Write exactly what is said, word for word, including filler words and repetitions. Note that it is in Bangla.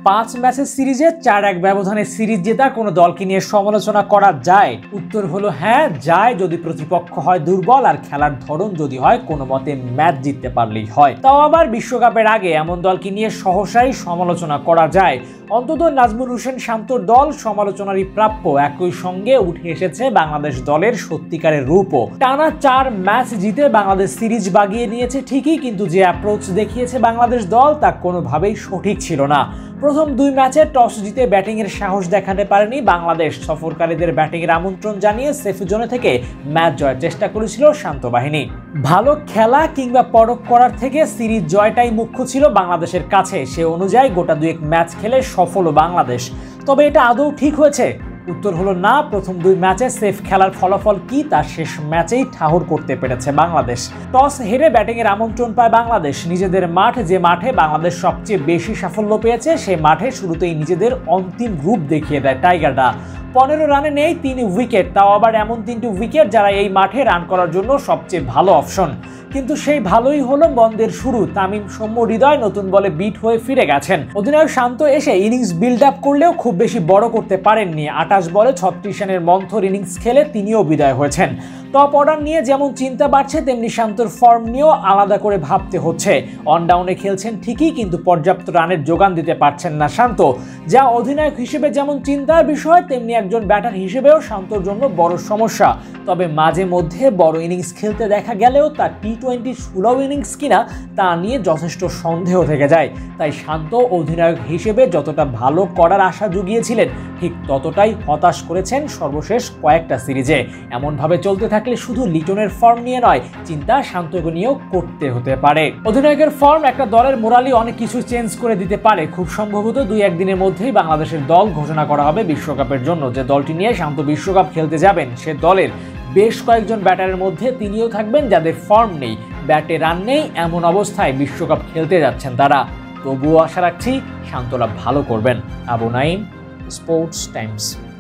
পাঁচ ম্যাচের সিরিজে চার এক ব্যবধানে সিরিজ জেতা কোনো দলকে নিয়ে সমালোচনা করা যায়? উত্তর হলো হ্যাঁ, যায়, যদি প্রতিপক্ষ হয় দুর্বল আর খেলার ধরন যদি হয় কোনো মতে ম্যাচ জিততে পারলেই হয়। তাও আবার বিশ্বকাপের আগে এমন দলকে নিয়ে সহসাই সমালোচনা করা যায়। অন্তত নাজমুল হোসেন শান্তর দল সমালোচনারই প্রাপ্য। একই সঙ্গে উঠে এসেছে বাংলাদেশ দলের সত্যিকারের রূপও। টানা চার ম্যাচ জিতে বাংলাদেশ সিরিজ বাগিয়ে নিয়েছে ঠিকই, কিন্তু যে অ্যাপ্রোচ দেখিয়েছে বাংলাদেশ দল তা কোনোভাবেই সঠিক ছিল না। প্রথম দুই ম্যাচে টস জিতে ব্যাটিংয়ের সাহস দেখাতে পারেনি বাংলাদেশ। সফরকারীদের ব্যাটিংয়ের আমন্ত্রণ জানিয়ে সেফ জোনে থেকে ম্যাচ জয়ের চেষ্টা করেছিল শান্ত বাহিনী। ভালো খেলা কিংবা পরখ করার থেকে সিরিজ জয়টাই মুখ্য ছিল বাংলাদেশের কাছে। সে অনুযায়ী গোটা দুয়েক ম্যাচ খেলে সফল বাংলাদেশ। তবে এটা আদৌ ঠিক হয়েছে? উত্তর হলো না। প্রথম দুই ম্যাচে সেফ খেলার ফলাফল কি তা শেষ ম্যাচেই ঠাহর করতে পেরেছে বাংলাদেশ। টস হেরে ব্যাটিংয়ের আমন্ত্রণ পায় বাংলাদেশ। নিজেদের মাঠ, যে মাঠে বাংলাদেশ সবচেয়ে বেশি সাফল্য পেয়েছে, সে মাঠে শুরুতেই নিজেদের অন্তিম রূপ দেখিয়ে দেয় টাইগাররা। পনেরো রানে নেই তিন উইকেট, তাও আবার এমন তিনটি উইকেট যারা এই মাঠে রান করার জন্য সবচেয়ে ভালো অপশন। কিন্তু সেই ভালোই হলো বন্দের শুরু। তামিম, সৌম্য, হৃদয় নতুন বলে বিট হয়ে ফিরে গেছেন। অধিনায়ক শান্ত এসে ইনিংস বিল্ড আপ করলেও খুব বেশি বড় করতে পারেননি। আটাশ বলে ছত্রিশ রানের মন্থর ইনিংস খেলে তিনিও বিদায় হয়েছেন। টপ অর্ডার নিয়ে যেমন চিন্তা বাড়ছে, তেমনি শান্তর ফর্ম নিয়েও আলাদা করে ভাবতে হচ্ছে। অনডাউনে খেলছেন ঠিকই, কিন্তু পর্যাপ্ত রানের যোগান দিতে পারছেন না শান্ত। যা অধিনায়ক হিসেবে যেমন চিন্তার বিষয়, তেমনি একজন ব্যাটার হিসেবেও শান্তর জন্য বড় সমস্যা। তবে মাঝে মধ্যে বড় ইনিংস খেলতে দেখা গেলেও তা টি টোয়েন্টি সুলভ ইনিংস কিনা তা নিয়ে যথেষ্ট সন্দেহ থেকে যায়। তাই শান্ত অধিনায়ক হিসেবে যতটা ভালো করার আশা জুগিয়েছিলেন, ঠিক ততটাই হতাশ করেছেন সর্বশেষ কয়েকটা সিরিজে। এমনভাবে চলতে থাকলে শুধু লিটনের ফর্ম নিয়ে নয়, চিন্তা শান্তকে নিয়েও করতে হতে পারে। অধিনায়কের ফর্ম একটা দলের মোরালি অনেক কিছু চেঞ্জ করে দিতে পারে। খুব সম্ভবত দুই একদিনের মধ্যেই বাংলাদেশের দল ঘোষণা করা হবে বিশ্বকাপের জন্য। যে দলটি নিয়ে শান্ত বিশ্বকাপ খেলতে যাবেন, সে দলের বেশ কয়েকজন ব্যাটারের মধ্যে তিনিও থাকবেন যাদের ফর্ম নেই, ব্যাটে রান নেই। এমন অবস্থায় বিশ্বকাপ খেলতে যাচ্ছেন তারা। তবুও আশা রাখছি শান্তরা ভালো করবেন। Abu Naim, sports Times.